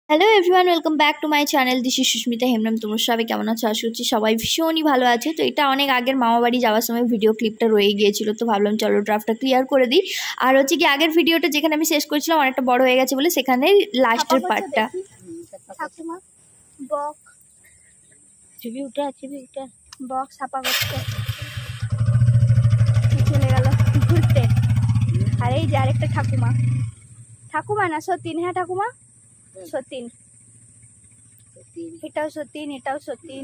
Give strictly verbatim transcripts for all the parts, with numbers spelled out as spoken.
Hello everyone, welcome back to my channel. This is Susmita Hembrom. তোমরা সবাই কেমন আছো? আশা করছি সবাই ভীষণই ভালো আছে। তো এটা অনেক আগের মামা বাড়ি যাওয়ার সময় ভিডিও ক্লিপটা রয়ে গিয়েছিল, তো ভাবলাম চলো ড্রাফটটা ক্লিয়ার করে দিই। আর হচ্ছে কি আগের ভিডিওটা যেখানে আমি শেষ করেছিলাম অনেকটা বড় হয়ে গেছে বলে সেখানে লাস্টের পার্টটা বক ছবি উঠে ছবি উঠে বক ছাপা করছে, চলে গেল ঘুরতে। আর এই যে আরেকটা ঠাকুমা, ঠাকুমা না সতীন, হ্যাঁ ঠাকুমা সতীন, এটাও সতীন এটাও সতীন।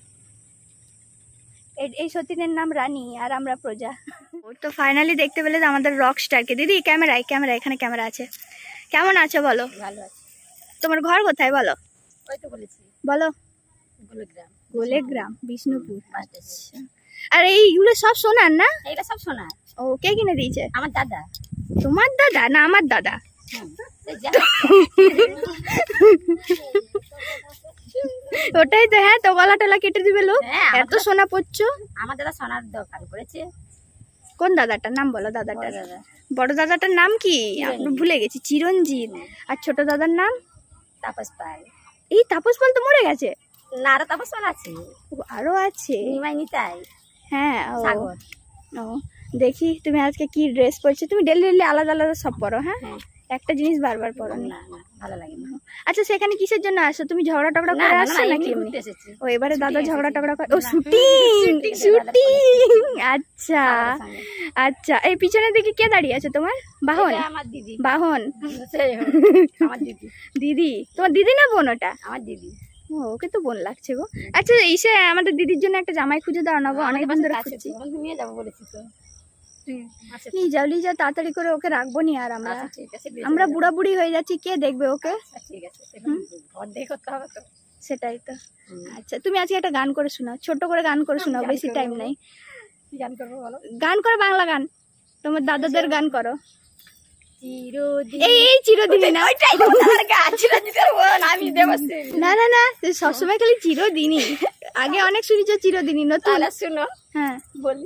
এই সতীনের নাম রানী আর আমরা প্রজা। তো ফাইনালি দেখতে পেলে আমাদের রক স্টারকে। দিদি ক্যামেরায় ক্যামেরা এখানে ক্যামেরা আছে। কেমন আছো বলো? ভালো আছে। তোমার ঘর কোথায় বলো? ওই তো বলেছি, বলো। গোলেগ্রাম। গোলেগ্রাম বিষ্ণুপুর। আচ্ছা। আর এইগুলো সব সোনার না? এটা সব সোনার। ও কে কিনে দিয়েছে? আমার দাদা। তোমার দাদা না আমার দাদা? ওটাই তো। হ্যাঁ তো গলা টলা কেটে দিবে লোক, এত সোনা পড়ছো। আমার দাদা সোনার দোকান করেছে। কোন দাদাটার নাম বলো? দাদাটার বড় দাদাটার নাম কি? আমি ভুলে গেছি। চিরঞ্জিত। আর ছোট দাদার নাম তাপস পাল। এই তাপস পাল তো মরে গেছে না? আরো তাপস পাল আছে। আরো আছে? নিতাই। হ্যাঁ ও দেখি তুমি আজকে কি ড্রেস পরছো? তুমি ডেলি ডেলি আলাদা আলাদা সব পরো। হ্যাঁ একটা জিনিস বারবার পরো না, ভালো লাগে না। আচ্ছা সেখানে কিসের জন্য আসো তুমি? ঝগড়া টগড়া করে আসছো নাকি? ও এবারে দাদা ঝগড়া টগড়া করে? ও শুটিং শুটিং। আচ্ছা আচ্ছা। এই পিছনের দিকে কে দাঁড়িয়ে আছে তোমার? বাহন? আমার দিদি। বাহন আমার দিদি। দিদি তোমার দিদি না বোন? ওটা আমার দিদি। ও ওকে তো বোন লাগছে গো। আচ্ছা এসে আমাদের দিদির জন্য একটা জামাই খুঁজে দাও না গো, অনেকদিন ধরে খুঁজছি। নিয়ে যাবো বলেছি তো। নিয়ে যাও নিয়ে যাও তাড়াতাড়ি করে, ওকে রাখবো নি আর আমরা। আমরা বুড়া বুড়ি হয়ে যাচ্ছি, কে দেখবে ওকে? ঠিক আছে সেটাই তো। আচ্ছা তুমি আজকে একটা গান করে শোনাও, ছোট করে গান করে শোনাও, বেশি টাইম নাই। গান করবো বলো? গান করো, বাংলা গান, তোমার দাদাদের গান করো। এই চিরদিনই না, না না না সবসময় খালি চিরদিনই। আগে অনেক শুনেছো চিরদিনই, নতুন শুনো। হ্যাঁ বলি।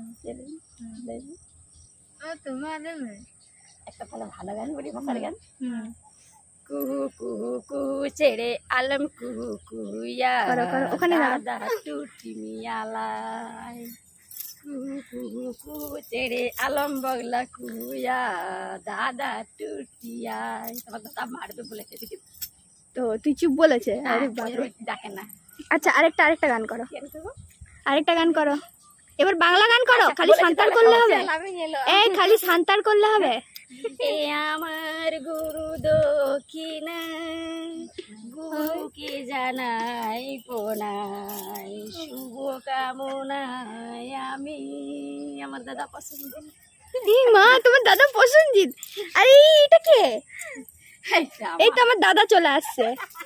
একটা ভালো ভালো গান বলি, ভাষার গান। কুহু কুহু কুহু ছেড়ে আলম কুহু কুহুয়া, ওখানে দাদা টুটি মিয়ালাই। কুহু কুহু কুহু ছেড়ে আলম বগলা কুহুয়া, দাদা টুটিয়াই। তোমার দাদা মারবে বলেছে তো, তুই চুপ বলেছে? ডাকে না। আচ্ছা আরেকটা আরেকটা গান করো, আরেকটা গান করো। এবার বাংলা গান করো। খালি সান্তার করলে হবে? এই খালি সান্তার করলে হবে? এ আমার গুরু দক্ষিণা, গুরুকে জানাই প্রণাম, শুভ কামনায় আমি। আমার দাদা প্রসেনজিৎ। মা তোমার দাদা প্রসেনজিৎ? আরে এটা কে? এই তো আমার দাদা চলে আসছে।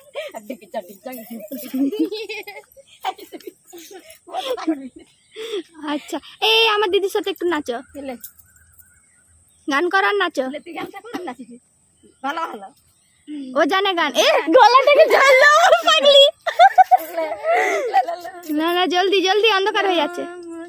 আচ্ছা এই আমার দিদির সাথে একটু নাচো, গান করার নাচো। ভালো ভালো ও জানে গান। এ গলাটাকে ঝাড়লো পাগলি। না না জলদি জলদি, অন্ধকার হয়ে যাচ্ছে।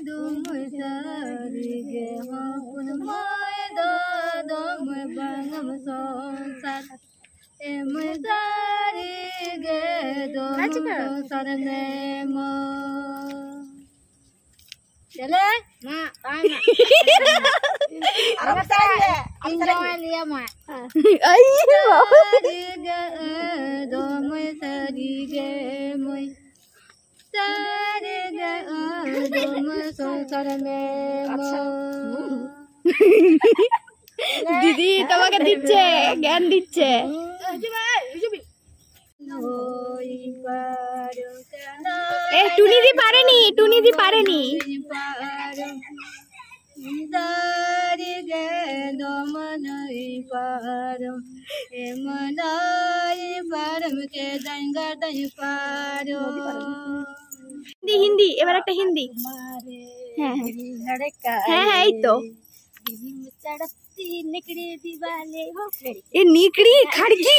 দিদি তোমাকে দিচ্ছে, জ্ঞান দিচ্ছে। এ টুনিদি পারেনি, টুনিদি পারেনি। হিন্দি হিন্দি এবার একটা হিন্দি। হ্যাঁ হ্যাঁ হ্যাঁ এই তো। ये निकड़ी खड़की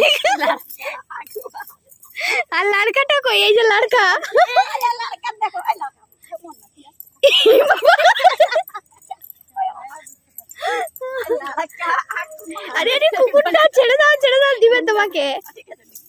আর লড়কাটা কই? এই যে লড়কা। আরে আরে কুকুরটা ছেড়ে দাও ছেড়ে দাও, দিবে তোমাকে।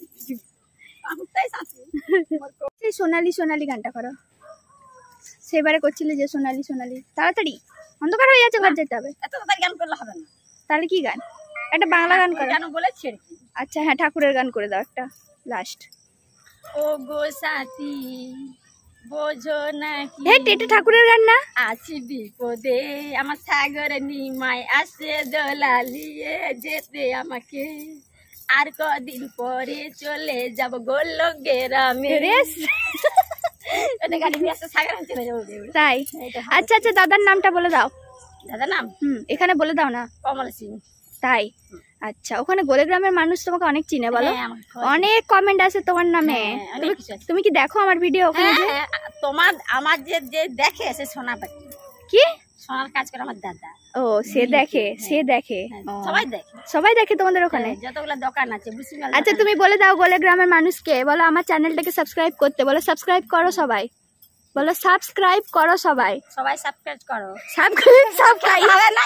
সেই সোনালি সোনালি গানটা করো, সেবারে করছিলে যে সোনালি সোনালি। তাড়াতাড়ি, অন্ধকার হয়ে যাচ্ছে, ঘর যেতে হবে। এত তাড়াতাড়ি গান করলে হবে না। তাহলে কি গান? একটা বাংলা গান করো। গান বলে ছেড়ে। আচ্ছা হ্যাঁ, ঠাকুরের গান করে দাও একটা লাস্ট। ও গো সাথী বোঝো না কি, হ্যাঁ এটা ঠাকুরের গান না? আছি বিপদে আমার সাগর নিমাই আসে দোলালিয়ে যেতে আমাকে, আর কদিন পরে চলে যাব গোল গ্রামে। তাই? আচ্ছা আচ্ছা, দাদার নামটা বলে দাও। দাদার নাম? হুম, এখানে বলে দাও না। কমল সিং। তাই? আচ্ছা, ওখানে গোলেগ্রামের মানুষ তোমাকে অনেক চিনে, বলো? অনেক কমেন্ট আছে তোমার নামে। তুমি কি দেখো আমার ভিডিও ওখানে? তোমার আমার যে যে দেখে সে সোনা পাখি। কি সোনার কাজ করে আমার দাদা। ও সে দেখে, সে দেখে, সবাই দেখে, সবাই দেখে তোমাদের ওখানে যতগুলো দোকান আছে। আচ্ছা তুমি বলে দাও গোলেগ্রামের মানুষকে, বলো আমার চ্যানেলটাকে সাবস্ক্রাইব করতে, বলো সাবস্ক্রাইব করো সবাই, বলো সাবস্ক্রাইব করো সবাই, সবাই সাবস্ক্রাইব করো। সাবস্ক্রাইব সাবস্ক্রাইব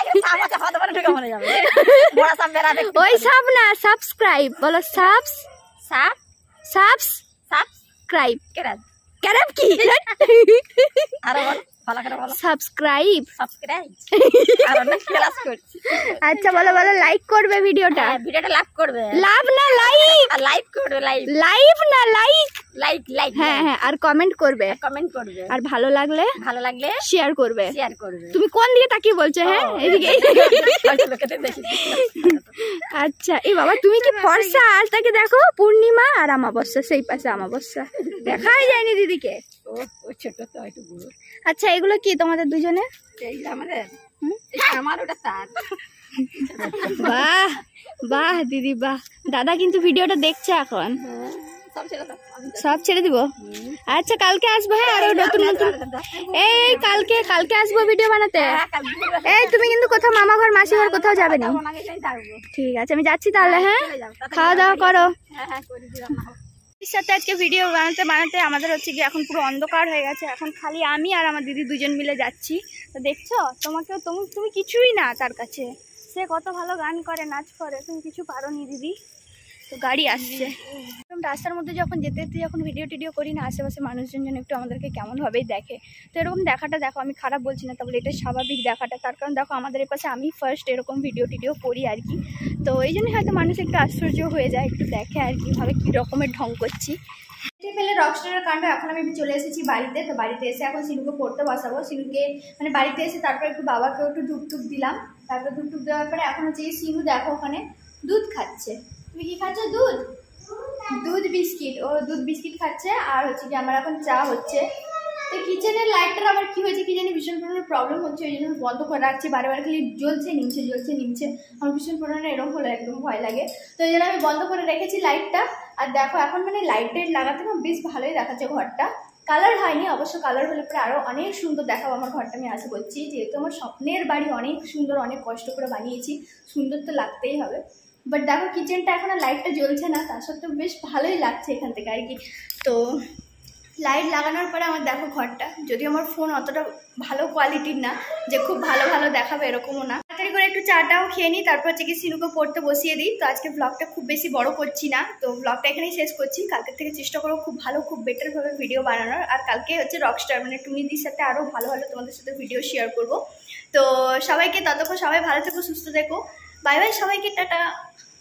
ওই সব না, সাবস্ক্রাইব বলো, সাবস সাব সাবস সাবস্ক্রাইব। ক্যারাব কি? আরো ভালো করে বলো। Subscribe subscribe. আর অনেক ক্লাস করছি। আচ্ছা বলো, বলো লাইক করবে ভিডিওটা। ভিডিওটা লাভ করবে। লাভ না লাইক। আর লাইক করবে। লাইক লাইভ না লাইক। Like like. হ্যাঁ হ্যাঁ, আর কমেন্ট করবে। কমেন্ট করবে। আর ভালো লাগলে ভালো লাগলে শেয়ার করবে। শেয়ার করবে। তুমি কোন দিকে তাকিয়ে বলছো? হ্যাঁ এদিকে। আচ্ছা এই বাবা, তুমি কি ফর্সা? আজ তাকে দেখো, পূর্ণিমা আর অমাবস্যা, সেই পাশে অমাবস্যা, দেখাই যায়নি দিদিকে। ও ও ছোট তো, একটু বুড়ো। আচ্ছা এগুলো কি তোমাদের দুজনে? এইটা আমাদের, আমার ওটা তার। বাহ বাহ দিদি বাহ। দাদা কিন্তু ভিডিওটা দেখছে এখন। সব ছেড়ে দাও, সব ছেড়ে দিব। আচ্ছা কালকে আসবো। হ্যাঁ আরো নতুন নতুন, এই কালকে কালকে আসবো ভিডিও বানাতে। এই তুমি কিন্তু কোথাও মামা ঘর মাসি ঘর কোথাও যাবে না? ঠিক আছে আমি যাচ্ছি তাহলে। হ্যাঁ খাওয়া দাওয়া করো। সাথে আজকে ভিডিও বানাতে বানাতে আমাদের হচ্ছে কি এখন পুরো অন্ধকার হয়ে গেছে। এখন খালি আমি আর আমার দিদি দুজন মিলে যাচ্ছি। তো দেখছো, তোমাকেও তুমি তুমি কিছুই না তার কাছে। সে কত ভালো গান করে, নাচ করে, তুমি কিছু পারোনি দিদি। তো গাড়ি আসছে। রাস্তার মধ্যে যখন যেতে যেতে যখন ভিডিও টিডিও করি না, আশেপাশে মানুষজন যেন একটু আমাদেরকে কেমনভাবেই দেখে। তো এরকম দেখাটা দেখো, আমি খারাপ বলছি না, তাহলে এটা স্বাভাবিক দেখাটা। তার কারণ দেখো আমাদের এ পাশে আমি ফার্স্ট এরকম ভিডিও টিডিও করি আর কি। তো এই জন্যই হয়তো মানুষ একটু আশ্চর্য হয়ে যায়, একটু দেখে আর কি, ভাবে কী রকমের ঢং করছি। ফেলে রকস্টারের কাণ্ড। এখন আমি চলে এসেছি বাড়িতে। তো বাড়িতে এসে এখন সিনুকে পড়তে বসাবো। সিনুকে মানে বাড়িতে এসে তারপর একটু বাবাকেও একটু ধূপ টুপ দিলাম। তারপর ধূপ টুপ দেওয়ার পরে এখন হচ্ছে সিনু দেখো ওখানে দুধ খাচ্ছে। তুমি কি খাচ্ছ? দুধ দুধ বিস্কিট। ও দুধ বিস্কিট খাচ্ছে। আর হচ্ছে কি আমার এখন চা হচ্ছে। তো কিচেনের লাইটটার আবার কি হয়েছে কি জানি, ভীষণ পরিমাণে প্রবলেম হচ্ছে, ওই জন্য বন্ধ করে রাখছি। বারে বারে খালি জ্বলছে নিমছে জ্বলছে নিমছে। আমার ভীষণ পরিমাণে এরকম হলো, একদম ভয় লাগে। তো এই জন্য আমি বন্ধ করে রেখেছি লাইটটা। আর দেখো এখন মানে লাইট টাইট লাগাতে না বেশ ভালোই দেখাচ্ছে ঘরটা। কালার হয়নি অবশ্য, কালার হলে পরে আরও অনেক সুন্দর দেখাবো আমার ঘরটা। আমি আশা করছি, যেহেতু আমার স্বপ্নের বাড়ি, অনেক সুন্দর, অনেক কষ্ট করে বানিয়েছি, সুন্দর তো লাগতেই হবে। বাট দেখো কিচেনটা এখন আর লাইটটা জ্বলছে না, তার সত্ত্বেও বেশ ভালোই লাগছে এখান থেকে আর কি। তো লাইট লাগানোর পরে আমার দেখো ঘরটা, যদিও আমার ফোন অতটা ভালো কোয়ালিটির না যে খুব ভালো ভালো দেখাবে, এরকমও না। তাড়াতাড়ি করে একটু চাটাও খেয়ে নিই, তারপর হচ্ছে কি সিনুকে পড়তে বসিয়ে দিই। তো আজকে ব্লগটা খুব বেশি বড় করছি না, তো ব্লগটা এখানেই শেষ করছি। কালকের থেকে চেষ্টা করবো খুব ভালো, খুব বেটারভাবে ভিডিও বানানোর। আর কালকে হচ্ছে রকস্টার মানে টুনিদির সাথে আরও ভালো ভালো তোমাদের সাথে ভিডিও শেয়ার করব। তো সবাইকে ততক্ষণ সবাই ভালো থেকো, সুস্থ থেকো। বাই বাই সবাইকে, টাটা।